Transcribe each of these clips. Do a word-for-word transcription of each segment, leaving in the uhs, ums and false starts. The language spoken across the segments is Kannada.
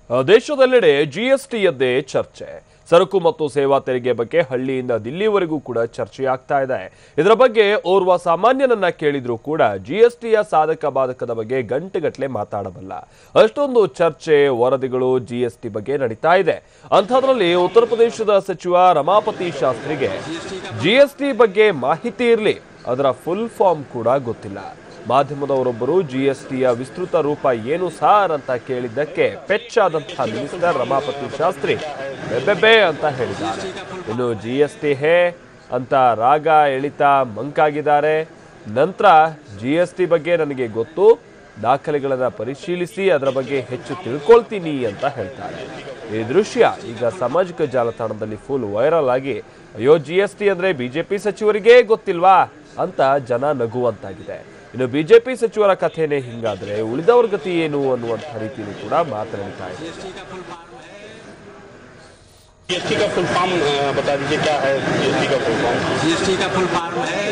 ದೇಶದೆಲ್ಲೆಡೆ ಜಿಎಸ್ಟಿಯದ್ದೇ ಚರ್ಚೆ. ಸರಕು ಮತ್ತು ಸೇವಾ ತೆರಿಗೆ ಬಗ್ಗೆ ಹಳ್ಳಿಯಿಂದ ದಿಲ್ಲಿವರೆಗೂ ಕೂಡ ಚರ್ಚೆ ಆಗ್ತಾ ಇದೆ. ಇದರ ಬಗ್ಗೆ ಓರ್ವ ಸಾಮಾನ್ಯನನ್ನ ಕೇಳಿದ್ರು ಕೂಡ ಜಿಎಸ್ಟಿಯ ಸಾಧಕ ಬಾಧಕದ ಬಗ್ಗೆ ಗಂಟೆಗಟ್ಟಲೆ ಮಾತಾಡಬಲ್ಲ. ಅಷ್ಟೊಂದು ಚರ್ಚೆ ವರದಿಗಳು ಜಿಎಸ್ಟಿ ಬಗ್ಗೆ ನಡೀತಾ ಇದೆ. ಅಂಥದ್ರಲ್ಲಿ ಉತ್ತರ ಪ್ರದೇಶದ ಸಚಿವ ರಮಾಪತಿ ಶಾಸ್ತ್ರಿಗೆ ಜಿಎಸ್ಟಿ ಬಗ್ಗೆ ಮಾಹಿತಿ ಇರಲಿ, ಅದರ ಫುಲ್ ಫಾರ್ಮ್ ಕೂಡ ಗೊತ್ತಿಲ್ಲ. ಮಾಧ್ಯಮದವರೊಬ್ಬರು ಜಿಎಸ್ಟಿಯ ವಿಸ್ತೃತ ರೂಪ ಏನು ಸಾರ್ ಅಂತ ಕೇಳಿದ್ದಕ್ಕೆ ಪೆಚ್ಚಾದಂತಹ ಮಿನಿಸ್ಟರ್ ರಮಾಪತಿ ಶಾಸ್ತ್ರಿ ಬೆಬ್ಬೆಬೆ ಅಂತ ಹೇಳಿದ್ದಾರೆ. ಇನ್ನು ಜಿಎಸ್ಟಿ ಹೇ ಅಂತ ರಾಗ ಎಳಿತಾ ಮಂಕಾಗಿದ್ದಾರೆ. ನಂತರ ಜಿಎಸ್ಟಿ ಬಗ್ಗೆ ನನಗೆ ಗೊತ್ತು, ದಾಖಲೆಗಳನ್ನು ಪರಿಶೀಲಿಸಿ ಅದರ ಬಗ್ಗೆ ಹೆಚ್ಚು ತಿಳ್ಕೊಳ್ತೀನಿ ಅಂತ ಹೇಳ್ತಾರೆ. ಈ ದೃಶ್ಯ ಈಗ ಸಾಮಾಜಿಕ ಜಾಲತಾಣದಲ್ಲಿ ಫುಲ್ ವೈರಲ್ ಆಗಿ, ಅಯ್ಯೋ ಜಿಎಸ್ಟಿ ಅಂದ್ರೆ ಬಿಜೆಪಿ ಸಚಿವರಿಗೇ ಗೊತ್ತಿಲ್ವಾ ಅಂತ ಜನ ನಗುವಂತಾಗಿದೆ. ಇನ್ನು ಬಿಜೆಪಿ ಸಚಿವರ ಕಥೆನೇ ಹಿಂಗಾದ್ರೆ ಉಳಿದವರ ಗತಿ ಏನು ಅನ್ನುವಂಥ ರೀತಿಯಲ್ಲಿ ಕೂಡ ಮಾತನಾಡ್ತಾ ಇದೆ. जीएसटी का फुल फॉर्म बता दीजिए, क्या है जीएसटी का फुल फॉर्म? जीएसटी का फुल फॉर्म है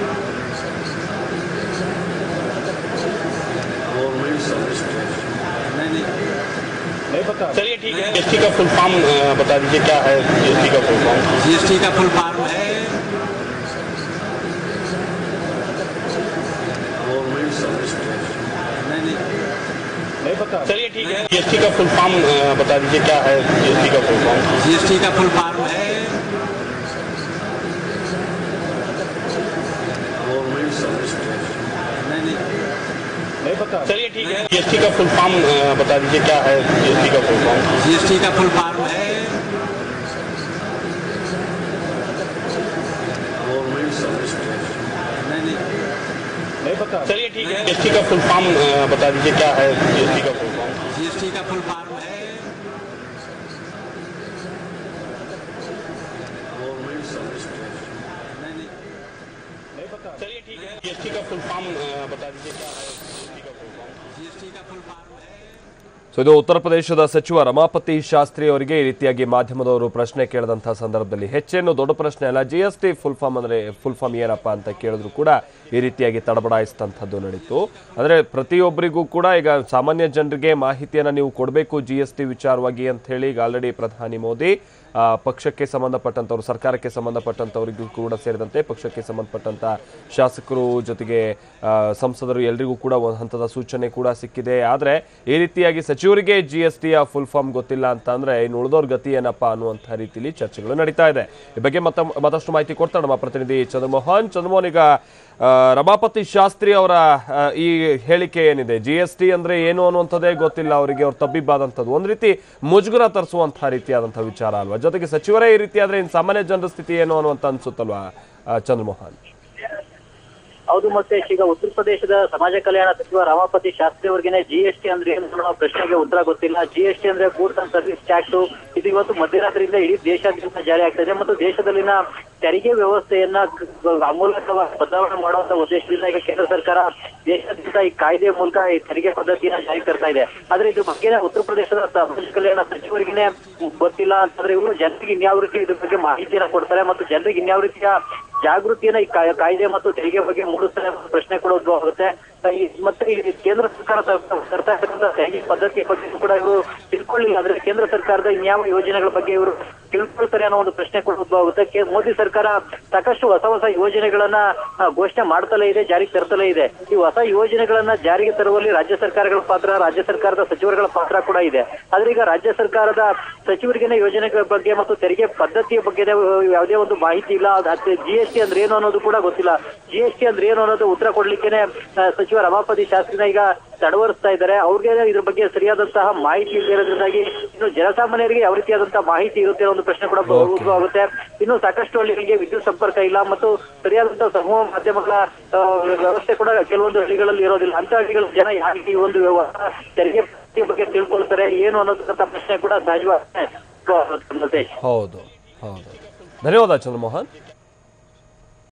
गवर्नमेंट सर्विस। नहीं नहीं नहीं पता, चलिए ठीक है। जीएसटी का फुल फॉर्म बता दीजिए, क्या है जीएसटी का फुल फॉर्म? जीएसटी का फुल फॉर्म है गवर्नमेंट सर्विस। नहीं नहीं नहीं पता, चलिए ठीक है। जीएसटी का फुल फॉर्म बता दीजिए, क्या है जीएसटी का फुल फॉर्म? जीएसटी का फुल फॉर्म है गवर्नमेंट सर्विस। नहीं नहीं नहीं पता, चलिए ठीक है। जीएसटी का फुल फॉर्म बता दीजिए, क्या है जीएसटी का फुल फॉर्म? जीएसटी का फुल फॉर्म है गवर्नमेंट सर्विस। नहीं नहीं नहीं पता, चलिए ठीक है। जीएसटी का फुल फॉर्म बता दीजिए, क्या है जीएसटी का फुल फॉर्म? जीएसटी का फुल फॉर्म है गवर्नमेंट सर्विस। नहीं नहीं नहीं पता, चलिए ठीक है। जीएसटी का फुल फॉर्म बता दीजिए, क्या है जीएसटी का फुल फॉर्म? जीएसटी का फुल फॉर्म है। ಸೊ ಇದು ಉತ್ತರ ಪ್ರದೇಶದ ಸಚಿವ ರಮಾಪತಿ ಶಾಸ್ತ್ರಿ ಅವರಿಗೆ ಈ ರೀತಿಯಾಗಿ ಮಾಧ್ಯಮದವರು ಪ್ರಶ್ನೆ ಕೇಳಿದಂತಹ ಸಂದರ್ಭದಲ್ಲಿ ಹೆಚ್ಚೇನು ದೊಡ್ಡ ಪ್ರಶ್ನೆ ಅಲ್ಲ, G S T full form ಅಂದರೆ ಫುಲ್ ಫಾರ್ಮ್ ಏನಪ್ಪ ಅಂತ ಕೇಳಿದ್ರು ಕೂಡ ಈ ರೀತಿಯಾಗಿ ತಡಬಡಾಯಿಸಿದಂಥದ್ದು ನಡೀತು. ಅಂದರೆ ಪ್ರತಿಯೊಬ್ಬರಿಗೂ ಕೂಡ ಈಗ ಸಾಮಾನ್ಯ ಜನರಿಗೆ ಮಾಹಿತಿಯನ್ನು ನೀವು ಕೊಡಬೇಕು ಜಿ ಎಸ್ ಟಿ ವಿಚಾರವಾಗಿ ಅಂತ ಹೇಳಿ ಈಗ ಆಲ್ರೆಡಿ ಪ್ರಧಾನಿ ಮೋದಿ ಪಕ್ಷಕ್ಕೆ ಸಂಬಂಧಪಟ್ಟಂಥವ್ರು, ಸರ್ಕಾರಕ್ಕೆ ಸಂಬಂಧಪಟ್ಟಂಥವರಿಗೂ ಕೂಡ ಸೇರಿದಂತೆ ಪಕ್ಷಕ್ಕೆ ಸಂಬಂಧಪಟ್ಟಂಥ ಶಾಸಕರು ಜೊತೆಗೆ ಸಂಸದರು ಎಲ್ಲರಿಗೂ ಕೂಡ ಒಂದು ಹಂತದ ಸೂಚನೆ ಕೂಡ ಸಿಕ್ಕಿದೆ. ಆದರೆ ಈ ರೀತಿಯಾಗಿ ಸಚಿವರಿಗೆ ಜಿ ಎಸ್ ಟಿಯ ಫುಲ್ ಫಾರ್ಮ್ ಗೊತ್ತಿಲ್ಲ ಅಂತ ಅಂದರೆ ಇನ್ನು ಉಳಿದವ್ರ ಗತಿ ಏನಪ್ಪ ಅನ್ನುವಂಥ ರೀತಿಯಲ್ಲಿ ಚರ್ಚೆಗಳು ನಡೀತಾ ಇದೆ. ಈ ಬಗ್ಗೆ ಮತ್ತ ಮತ್ತಷ್ಟು ಮಾಹಿತಿ ಕೊಡ್ತಾರೆ ನಮ್ಮ ಪ್ರತಿನಿಧಿ ಚಂದ್ರಮೋಹನ್. ಚಂದ್ರಮೋಹನ್, ಈಗ ರಮಾಪತಿ ಶಾಸ್ತ್ರಿ ಅವರ ಈ ಹೇಳಿಕೆ ಏನಿದೆ, ಜಿ ಎಸ್ ಟಿ ಅಂದ್ರೆ ಏನು ಅನ್ನುವಂಥದ್ದೇ ಗೊತ್ತಿಲ್ಲ ಅವರಿಗೆ, ಅವ್ರು ತಬ್ಬಿಬ್ಬಾದಂಥದ್ದು ಒಂದು ರೀತಿ ಮುಜುಗರ ತರಿಸುವಂತಹ ರೀತಿಯಾದಂತಹ ವಿಚಾರ ಅಲ್ವಾ? ಜೊತೆಗೆ ಸಚಿವರೇ ಈ ರೀತಿ ಆದ್ರೆ ಇನ್ನು ಸಾಮಾನ್ಯ ಜನರ ಸ್ಥಿತಿ ಏನು ಅನ್ನುವಂತ ಅನ್ಸುತ್ತಲ್ವಾ ಚಂದ್ರಮೋಹನ್? ಹೌದು, ಮತ್ತೆ ಈಗ ಉತ್ತರ ಪ್ರದೇಶದ ಸಮಾಜ ಕಲ್ಯಾಣ ಸಚಿವ ರಮಾಪತಿ ಶಾಸ್ತ್ರಿ ಅವರಿಗೆ ಜಿಎಸ್ಟಿ ಅಂದ್ರೆ ಏನು ಅನ್ನೋ ಪ್ರಶ್ನೆಗೆ ಉತ್ತರ ಗೊತ್ತಿಲ್ಲ. ಜಿಎಸ್ಟಿ ಅಂದ್ರೆ ಗೂಡ್ಸ್ ಅಂಡ್ ಸರ್ವಿಸ್ ಟ್ಯಾಕ್ಸ್. ಇದು ಇವತ್ತು ಮಧ್ಯರಾತ್ರಿಯಿಂದ ಇಡೀ ದೇಶಾದ್ಯಂತ ಜಾರಿ ಆಗ್ತಾ ಇದೆ ಮತ್ತು ದೇಶದಲ್ಲಿನ ತೆರಿಗೆ ವ್ಯವಸ್ಥೆಯನ್ನ ಅಮೂಲಕವಾಗಿ ಬದಲಾವಣೆ ಮಾಡುವಂತ ಉದ್ದೇಶದಿಂದ ಈಗ ಕೇಂದ್ರ ಸರ್ಕಾರ ದೇಶಾದ್ಯಂತ ಈ ಕಾಯ್ದೆ ಮೂಲಕ ಈ ತೆರಿಗೆ ಪದ್ಧತಿಯನ್ನ ಜಾರಿ ತರ್ತಾ ಇದೆ. ಆದ್ರೆ ಇದ್ರ ಬಗ್ಗೆ ಉತ್ತರ ಪ್ರದೇಶದ ಸಮಾಜ ಕಲ್ಯಾಣ ಸಚಿವರಿಗೆ ಗೊತ್ತಿಲ್ಲ ಅಂತಂದ್ರೆ ಇವರು ಜನರಿಗೆ ಇನ್ಯಾವ ರೀತಿ ಇದ್ರ ಬಗ್ಗೆ ಮಾಹಿತಿಯನ್ನ ಕೊಡ್ತಾರೆ ಮತ್ತು ಜನರಿಗೆ ಇನ್ಯಾವ ರೀತಿಯ ಜಾಗೃತಿಯನ್ನ ಈ ಕಾಯ್ದೆ ಮತ್ತು ತೆರಿಗೆ ಬಗ್ಗೆ ಮೂಡಿಸ್ತಾರೆ ಪ್ರಶ್ನೆ ಕೂಡ ಉದ್ಭವ ಆಗುತ್ತೆ. ಮತ್ತೆ ಈ ಕೇಂದ್ರ ಸರ್ಕಾರ ತರ್ತಾ ಇರ್ತಕ್ಕಂಥ ತೆರಿಗೆ ಪದ್ಧತಿ ಬಗ್ಗೆ ಕೂಡ ಇವರು ತಿಳ್ಕೊಳ್ಳಿಲ್ಲ ಅಂದ್ರೆ ಕೇಂದ್ರ ಸರ್ಕಾರದ ಇನ್ಯಾವ ಯೋಜನೆಗಳ ಬಗ್ಗೆ ಇವರು ತಿಳ್ಕೊಳ್ತಾರೆ ಅನ್ನೋ ಒಂದು ಪ್ರಶ್ನೆ ಕೂಡ ಉದ್ಭವ ಆಗುತ್ತೆ. ಮೋದಿ ಸರ್ಕಾರ ಸಾಕಷ್ಟು ಹೊಸ ಹೊಸ ಯೋಜನೆಗಳನ್ನ ಘೋಷಣೆ ಮಾಡ್ತಲೇ ಇದೆ, ಜಾರಿಗೆ ತರ್ತಲೇ ಇದೆ. ಈ ಹೊಸ ಯೋಜನೆಗಳನ್ನ ಜಾರಿಗೆ ತರುವಲ್ಲಿ ರಾಜ್ಯ ಸರ್ಕಾರಗಳ ಪಾತ್ರ, ರಾಜ್ಯ ಸರ್ಕಾರದ ಸಚಿವರುಗಳ ಪಾತ್ರ ಕೂಡ ಇದೆ. ಆದ್ರೆ ಈಗ ರಾಜ್ಯ ಸರ್ಕಾರದ ಸಚಿವರಿಗೇನೆ ಯೋಜನೆಗಳ ಬಗ್ಗೆ ಮತ್ತು ತೆರಿಗೆ ಪದ್ಧತಿಯ ಬಗ್ಗೆ ಯಾವುದೇ ಒಂದು ಮಾಹಿತಿ ಇಲ್ಲ. ಜಿ ಎಸ್ ಟಿ ಅಂದ್ರೆ ಏನು ಅನ್ನೋದು ಕೂಡ ಗೊತ್ತಿಲ್ಲ. ಜಿ ಎಸ್ ಟಿ ಅಂದ್ರೆ ಏನು ಅನ್ನೋದು ಉತ್ತರ ಕೊಡ್ಲಿಕ್ಕೇನೆ ಸಚಿವ ರಮಾಪತಿ ಶಾಸ್ತ್ರಿನ ಈಗ ತಡವರಿಸ್ತಾ ಇದ್ದಾರೆ. ಅವ್ರಿಗೆ ಇದ್ರ ಬಗ್ಗೆ ಸರಿಯಾದಂತಹ ಮಾಹಿತಿ ಇರೋದ್ರಿಂದಾಗಿ ಇನ್ನು ಜನಸಾಮಾನ್ಯರಿಗೆ ಯಾವ ರೀತಿಯಾದಂತಹ ಮಾಹಿತಿ ಇರುತ್ತೆ ಅನ್ನೋ ಒಂದು ಪ್ರಶ್ನೆ ಕೂಡ ಉದ್ಭವ ಆಗುತ್ತೆ. ಇನ್ನು ಸಾಕಷ್ಟು ಹಳ್ಳಿಗಳಿಗೆ ವಿದ್ಯುತ್ ಸಂಪರ್ಕ ಇಲ್ಲ ಮತ್ತು ಸರಿಯಾದಂತಹ ಸಮೂಹ ಮಾಧ್ಯಮಗಳ ವ್ಯವಸ್ಥೆ ಕೂಡ ಕೆಲವೊಂದು ಹಳ್ಳಿಗಳಲ್ಲಿ ಇರೋದಿಲ್ಲ. ಅಂತ ಹಳ್ಳಿಗಳ ಜನ ಯಾಕೆ ಈ ಒಂದು ತೆರಿಗೆ ಬಗ್ಗೆ ತಿಳ್ಕೊಳ್ತಾರೆ ಏನು ಅನ್ನೋದಂತ ಪ್ರಶ್ನೆ ಕೂಡ ಸಹಜವಾಗುತ್ತೆ. ಹೌದು ಹೌದು, ಧನ್ಯವಾದ ಚಂದ್ರಮೋಹನ್.